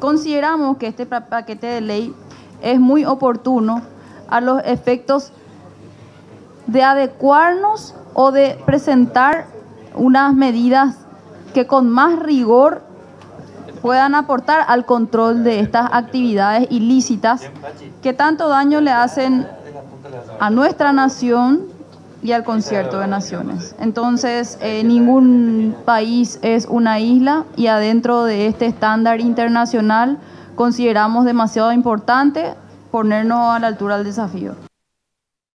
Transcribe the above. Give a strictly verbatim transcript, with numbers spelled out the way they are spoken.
consideramos que este pa- paquete de ley es muy oportuno a los efectos de adecuarnos o de presentar unas medidas que con más rigor puedan aportar al control de estas actividades ilícitas que tanto daño le hacen a nuestra nación y al concierto de naciones. Entonces, eh, ningún país es una isla y adentro de este estándar internacional consideramos demasiado importante ponernos a la altura del desafío.